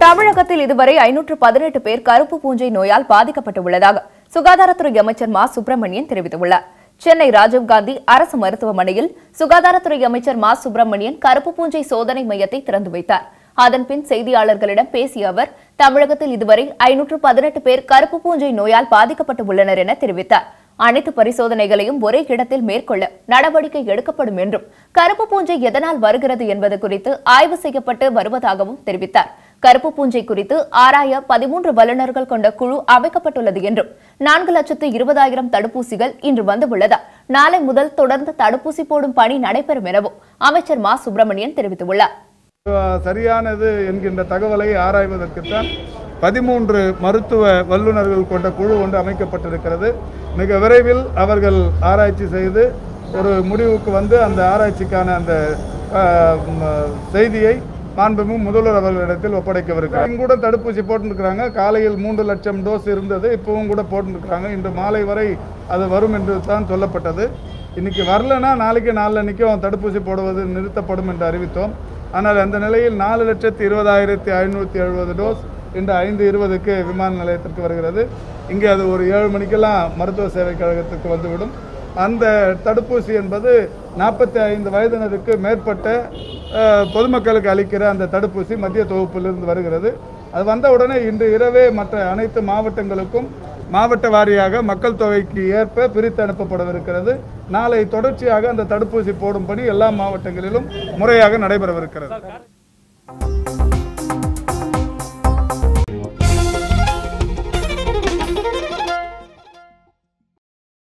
தமிழகத்தில் இதுவரை 518 பேர் கருப்பு பூஞ்சை நோயால் பாதிக்கப்பட்டுள்ளதாக சுகாதாரத்துறை அமைச்சர் மா சுப்பிரமணியன் தெரிவித்துள்ளார். சென்னை ராஜீவ்காந்தி அரசு மருத்துவமனையில் சுகாதாரத்துறை அமைச்சர் மா சுப்பிரமணியன் கருப்பு பூஞ்சை சோதனை மையத்தை திறந்து வைத்தார். அதன்பின் செய்தியாளர்களிடம் பேசிய அவர், தமிழகத்தில் இதுவரை 518 பேர் கருப்பு பூஞ்சை நோயால் பாதிக்கப்பட்டுள்ளனர் என தெரிவித்தார். அனைத்து பரிசோதனைகளையும் ஒரே இடத்தில் மேற்கொள்ள நடவடிக்கை எடுக்கப்படும் என்றும், கருப்பு பூஞ்சை எதனால் வருகிறது என்பது குறித்து ஆய்வு செய்யப்பட்டு வருவதாகவும் தெரிவித்தார். கருப்பு பூஞ்சை குறித்து ஆராய 13 வல்லுநர்கள் கொண்ட குழு அமைக்கப்பட்டுள்ளது என்றும், 4,20,000 தடுப்பூசிகள் இன்று வந்துள்ளதால் நாளை முதல் தொடர்ந்து தடுப்பூசி போடும் பணி நடைபெறும் எனவும் அமைச்சர் மா சுப்பிரமணியன் தெரிவித்துள்ளார். சரியானது என்கின்ற தகவலை ஆராய்வதற்குத்தான் 13 மருத்துவ வல்லுநர்கள் கொண்ட குழு ஒன்று அமைக்கப்பட்டிருக்கிறது. மிக விரைவில் அவர்கள் ஆராய்ச்சி செய்து ஒரு முடிவுக்கு வந்து அந்த ஆராய்ச்சிக்கான அந்த செய்தியை மாண்புமிகு முதல்வர் அவர்களிடத்தில் ஒப்படைக்கவிருக்கிறார். இங்கு கூட தடுப்பூசி போட்டுருக்கிறாங்க. காலையில் 3 லட்சம் டோஸ் இருந்தது, இப்பவும் கூட போட்டுருக்கிறாங்க. இன்று மாலை வரை அது வரும் என்று தான் சொல்லப்பட்டது. இன்னைக்கு வரலன்னா நாளைக்கு நாளன்னைக்கும் தடுப்பூசி போடுவது நிறுத்தப்படும் என்று அறிவித்தோம். ஆனால் அந்த நிலையில் 4,20,570 டோஸ் இன்று 5:20க்கு விமான நிலையத்திற்கு வருகிறது. இங்கே அது ஒரு 7 மணிக்கெல்லாம் மருத்துவ சேவை கழகத்திற்கு வந்துவிடும். அந்த தடுப்பூசி என்பது 45 வயதினருக்கு மேற்பட்ட பொதுமக்களுக்கு அளிக்கிற அந்த தடுப்பூசி மத்திய தொகுப்பிலிருந்து வருகிறது. அது வந்தவுடனே இன்று இரவே மற்ற அனைத்து மாவட்டங்களுக்கும் மாவட்ட வாரியாக மக்கள் தொகைக்கு ஏற்ப பிரித்து அனுப்பப்படவிருக்கிறது. நாளை தொடர்ச்சியாக அந்த தடுப்பூசி போடும் பணி எல்லா மாவட்டங்களிலும் முறையாக நடைபெறவிருக்கிறது.